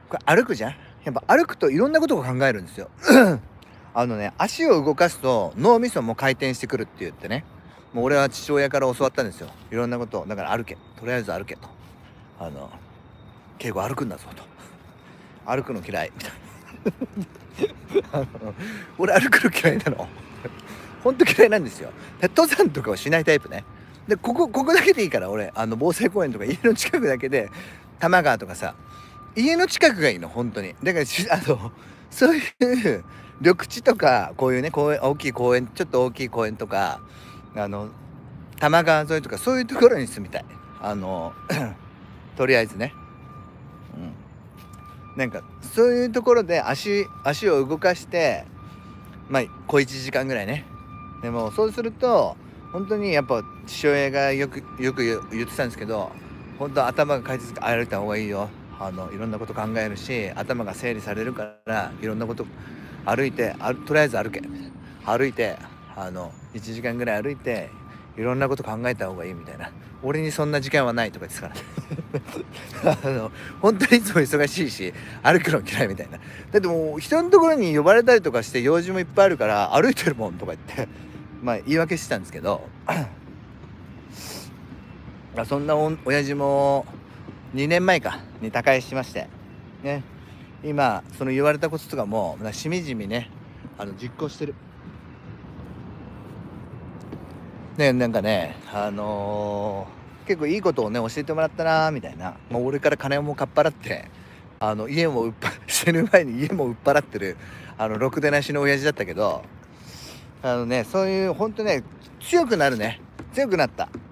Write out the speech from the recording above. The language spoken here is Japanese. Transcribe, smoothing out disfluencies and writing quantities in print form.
これ歩くじゃん。やっぱ歩くといろんなことを考えるんですよ。足を動かすと脳みそも回転してくるって言ってね、もう俺は父親から教わったんですよ。いろんなことを。だから歩け、とりあえず歩けと。敬語歩くんだぞと。歩くの嫌いみたいな。俺歩くの嫌いなの。ほんと嫌いなんですよ。登山とかをしないタイプね。で、ここだけでいいから俺、防災公園とか家の近くだけで、多摩川とかさ、家の近くがいいの、本当に。だからそういう緑地とか、こういうね、公園、大きい公園、ちょっと大きい公園とか、多摩川沿いとか、そういうところに住みたい。とりあえずね。なんか、そういうところで足を動かして、まあ、小1時間ぐらいね。でも、そうすると、本当にやっぱ父親がよく言ってたんですけど、本当頭が回転して歩いた方がいいよ。いろんなこと考えるし、頭が整理されるから、いろんなこと歩いて、とりあえず歩け。歩いて、1時間ぐらい歩いて、いろんなこと考えた方がいいみたいな。俺にそんな時間はないとかですから本当にいつも忙しいし、歩くの嫌いみたいな。だってもう人のところに呼ばれたりとかして用事もいっぱいあるから歩いてるもんとか言って、まあ言い訳してたんですけどそんな親父も2年前かに他界しましてね、今その言われたこととかもしみじみね実行してるね。なんかね結構いいことをね教えてもらったなみたいな。もう俺から金もかっぱらって家も死ぬ前に家も売っ払ってるろくでなしの親父だったけど、そういうほんとね強くなるね。強くなった。